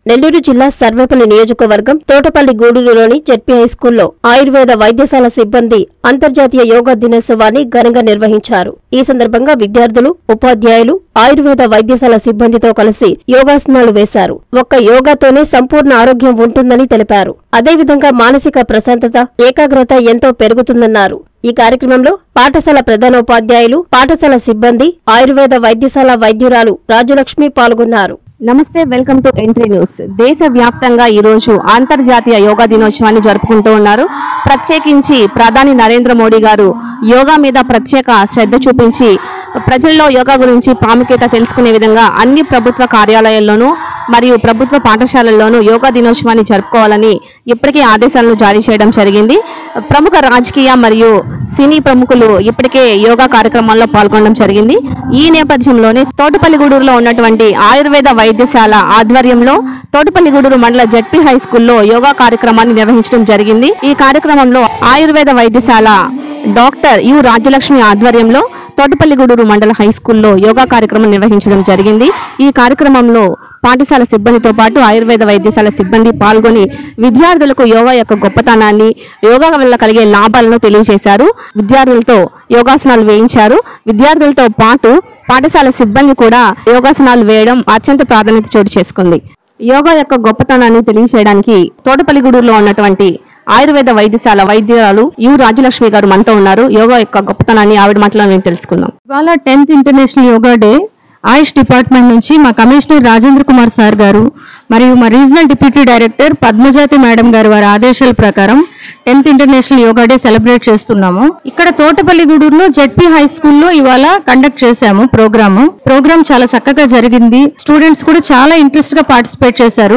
నెల్లూరు జిల్లా సర్వేపల్లి నియోజకవర్గం తోటపల్లి గూడూరులోని జెడ్పీ హైస్కూల్లో ఆయుర్వేద వైద్యశాల సిబ్బంది అంతర్జాతీయ యోగా దినోత్సవాన్ని ఘనంగా నిర్వహించారు. ఈ సందర్భంగా విద్యార్థులు, ఉపాధ్యాయులు ఆయుర్వేద వైద్యశాల సిబ్బందితో కలిసి యోగాసనాలు వేశారు. ఒక్క యోగాతోనే సంపూర్ణ ఆరోగ్యం ఉంటుందని తెలిపారు. అదేవిధంగా మానసిక ప్రశాంతత, ఏకాగ్రత ఎంతో పెరుగుతుందన్నారు. ఈ కార్యక్రమంలో పాఠశాల ప్రధానోపాధ్యాయులు, పాఠశాల సిబ్బంది, ఆయుర్వేద వైద్యశాల వైద్యురాలు రాజలక్ష్మి పాల్గొన్నారు. నమస్తే, వెల్కమ్ టు ఎంట్రీ న్యూస్. దేశవ్యాప్తంగా ఈ రోజు అంతర్జాతీయ యోగా దినోత్సవాన్ని జరుపుకుంటూ ఉన్నారు. ప్రత్యేకించి ప్రధాని నరేంద్ర మోడీ గారు యోగా మీద ప్రత్యేక శ్రద్ధ చూపించి ప్రజల్లో యోగా గురించి ప్రాముఖ్యత తెలుసుకునే విధంగా అన్ని ప్రభుత్వ కార్యాలయాల్లోనూ మరియు ప్రభుత్వ పాఠశాలల్లోనూ యోగా దినోత్సవాన్ని జరుపుకోవాలని ఇప్పటికే ఆదేశాలను జారీ చేయడం జరిగింది. ప్రముఖ రాజకీయ మరియు సినీ ప్రముఖులు ఇప్పటికే యోగా కార్యక్రమాల్లో పాల్గొనడం జరిగింది. ఈ నేపథ్యంలోనే తోటపల్లిగూడూరులో ఉన్నటువంటి ఆయుర్వేద వైద్యశాల ఆధ్వర్యంలో తోటపల్లిగూడూరు మండల జెడ్పీ హై స్కూల్లో యోగా కార్యక్రమాన్ని నిర్వహించడం జరిగింది. ఈ కార్యక్రమంలో ఆయుర్వేద వైద్యశాల డాక్టర్ యు రాజ్యలక్ష్మి ఆధ్వర్యంలో తోటపల్లిగూడూరు మండల హై స్కూల్లో యోగా కార్యక్రమం నిర్వహించడం జరిగింది. ఈ కార్యక్రమంలో పాఠశాల సిబ్బందితో పాటు ఆయుర్వేద వైద్యశాల సిబ్బంది పాల్గొని విద్యార్థులకు యోగా యొక్క గొప్పతనాన్ని, యోగా వల్ల కలిగే లాభాలను తెలియజేశారు. విద్యార్థులతో యోగాసనాలు వేయించారు. విద్యార్థులతో పాటు పాఠశాల సిబ్బంది కూడా యోగాసనాలు వేయడం అత్యంత ప్రాధాన్యత చోటు చేసుకుంది. యోగా యొక్క గొప్పతనాన్ని తెలియజేయడానికి తోటపల్లిగూడూరులో ఉన్నటువంటి ఆయుర్వేద వైద్యశాల వైద్యురాలు యు రాజ్యలక్ష్మి గారు మనతో ఉన్నారు. యోగా యొక్క గొప్పతనాన్ని ఆవిడ మాటలో మేము తెలుసుకుందాం. ఇవాళ 10th International Yoga Day AYUSH department నుంచి మా కమిషనర్ రాజేంద్ర కుమార్ సార్ గారు మరియు మా regional deputy director Padmajathi madam garu వారి ఆదేశాల ప్రకారం 10th International Yoga day celebrate చేస్తున్నాము. ఇక్కడ తోటపల్లిగూడూరులో జెడ్పీ హై స్కూల్లో ఇవాళ కండక్ట్ చేశాము ప్రోగ్రామ్ చాలా చక్కగా జరిగింది. స్టూడెంట్స్ కూడా చాలా ఇంట్రెస్ట్ గా పార్టిసిపేట్ చేశారు.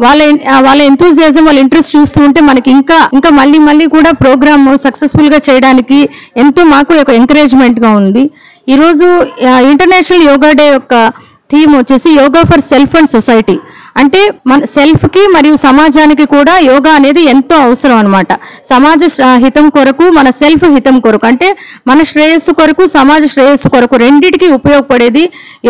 వాళ్ళ ఎంతూజియాజం, వాళ్ళ ఇంట్రెస్ట్ చూస్తూ ఉంటే మనకి ఇంకా మళ్ళీ కూడా ప్రోగ్రామ్ సక్సెస్ఫుల్ గా చేయడానికి ఎంతో మాకు ఒక ఎంకరేజ్మెంట్ గా ఉంది. ఈ రోజు ఇంటర్నేషనల్ యోగా డే యొక్క థీమ్ వచ్చేసి yoga for self and society. అంటే మన సెల్ఫ్ కి మరియు సమాజానికి కూడా యోగా అనేది ఎంతో అవసరం అన్నమాట. సమాజ హితం కొరకు, మన సెల్ఫ్ హితం కొరకు, అంటే మన శ్రేయస్సు కొరకు, సమాజ శ్రేయస్సు కొరకు రెండిటికి ఉపయోగపడేది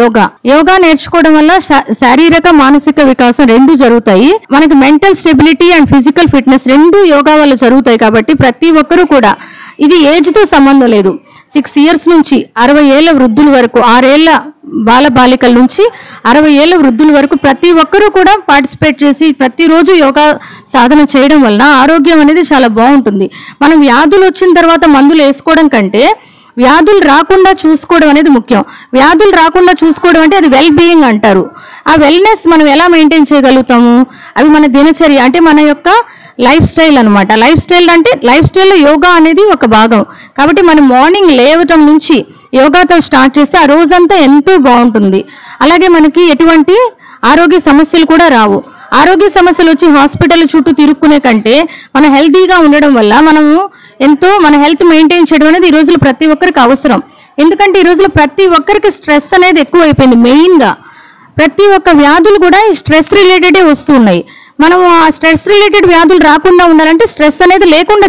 యోగా నేర్చుకోవడం వల్ల శారీరక, మానసిక వికాసం రెండు జరుగుతాయి. మనకి mental stability and physical fitness రెండు యోగా వల్ల జరుగుతాయి. కాబట్టి ప్రతి ఒక్కరూ కూడా, ఇది ఏజ్ తో సంబంధం లేదు, 6 years నుంచి 60 ఏళ్ల వృద్ధుల వరకు, 6 ఏళ్ల బాలికల నుంచి 60 ఏళ్ల వృద్ధుల వరకు ప్రతి ఒక్కరూ కూడా పార్టిసిపేట్ చేసి ప్రతిరోజు యోగా సాధన చేయడం వల్ల ఆరోగ్యం అనేది చాలా బాగుంటుంది. మనం వ్యాధులు వచ్చిన తర్వాత మందులు వేసుకోవడం కంటే వ్యాధులు రాకుండా చూసుకోవడం అనేది ముఖ్యం. వ్యాధులు రాకుండా చూసుకోవడం అంటే అది వెల్ బీయింగ్ అంటారు. ఆ వెల్నెస్ మనం ఎలా మెయింటైన్ చేయగలుగుతాము? అవి మన దినచర్య, అంటే మన యొక్క లైఫ్ స్టైల్ అనమాట. లైఫ్ స్టైల్లో యోగా అనేది ఒక భాగం. కాబట్టి మనం మార్నింగ్ లేవటం నుంచి యోగాతో స్టార్ట్ చేస్తే ఆ రోజంతా ఎంతో బాగుంటుంది. అలాగే మనకి ఎటువంటి ఆరోగ్య సమస్యలు కూడా రావు. ఆరోగ్య సమస్యలు వచ్చి హాస్పిటల్ చుట్టూ తిరుక్కునే కంటే మన హెల్తీగా ఉండడం వల్ల మనము ఎంతో మన హెల్త్ మెయింటైన్ చేయడం అనేది ఈ రోజులో ప్రతి ఒక్కరికి అవసరం. ఎందుకంటే ఈ రోజులో ప్రతి ఒక్కరికి స్ట్రెస్ అనేది ఎక్కువైపోయింది. మెయిన్గా ప్రతి ఒక్క వ్యాధులు కూడా ఈ స్ట్రెస్ రిలేటెడే వస్తున్నాయి. మనం ఆ స్ట్రెస్ రిలేటెడ్ వ్యాధులు రాకుండా ఉండాలంటే స్ట్రెస్ అనేది లేకుండా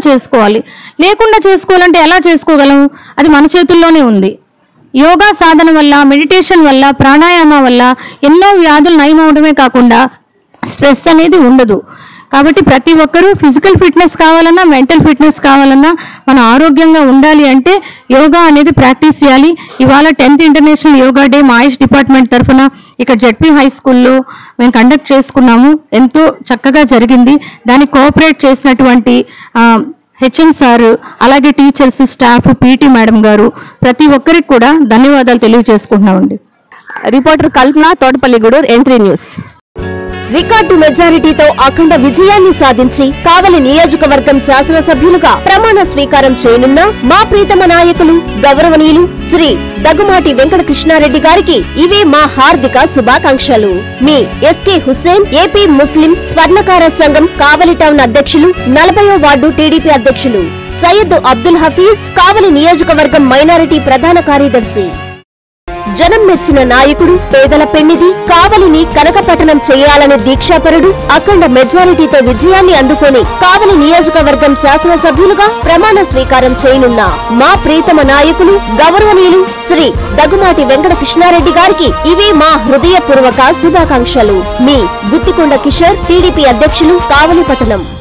చేసుకోవాలంటే ఎలా చేసుకోగలం? అది మన చేతుల్లోనే ఉంది. యోగా సాధన వల్ల, మెడిటేషన్ వల్ల, ప్రాణాయామ వల్ల ఎన్నో వ్యాధులు నయం అవడమే కాకుండా స్ట్రెస్ అనేది ఉండదు. కాబట్టి ప్రతి ఒక్కరూ ఫిజికల్ ఫిట్నెస్ కావాలన్నా, మెంటల్ ఫిట్నెస్ కావాలన్నా, మన ఆరోగ్యంగా ఉండాలి అంటే యోగా అనేది ప్రాక్టీస్ చేయాలి. ఇవాళ 10th ఇంటర్నేషనల్ యోగా డే మా ఆయుష్ డిపార్ట్మెంట్ తరఫున ఇక్కడ జెడ్పీ హై స్కూల్లో మేము కండక్ట్ చేసుకున్నాము. ఎంతో చక్కగా జరిగింది. దానికి కోఆపరేట్ చేసినటువంటి హెచ్ఎం సార్, అలాగే teachers, staff, PT madam garu, ప్రతి ఒక్కరికి కూడా ధన్యవాదాలు తెలియజేసుకుంటున్నామండి. Reporter Kalpana, Thotapalligudur, entry news. Record మెజారిటీతో అఖండ విజయాన్ని సాధించి కావలి నియోజకవర్గం శాసనసభ్యులుగా ప్రమాణ స్వీకారం చేయనున్న మా ప్రీతమ నాయకులు గౌరవనీయులు శ్రీ దగ్గుమాటి వెంకట కృష్ణారెడ్డి గారికి ఇవే మా హార్దిక శుభాకాంక్షలు. మీ SK Hussain, AP Muslim Swarnakara Sangham Kavali town అధ్యక్షులు, 40వ వార్డు టీడీపీ అధ్యక్షులు సయ్యద్ అబ్దుల్ హఫీజ్, కావలి నియోజకవర్గం మైనారిటీ ప్రధాన కార్యదర్శి. జనం మెచ్చిన నాయకుడు, పేదల పెన్నిధి, కావలిని కనకపట్టణం చేయాలని దీక్షాపరుడు, అఖండ మెజారిటీతో విజయాన్ని అందుకొని కావలి నియోజకవర్గం శాసనసభ్యులుగా ప్రమాణ స్వీకారం చేయనున్న మా ప్రీతమ నాయకులు గౌరవనీయులు శ్రీ దగ్గుమాటి వెంకట కృష్ణారెడ్డి గారికి ఇవే మా హృదయపూర్వక శుభాకాంక్షలు. మీ గుత్తికొండ కిషోర్, టీడీపీ అధ్యక్షులు, కావలిపట్టణం.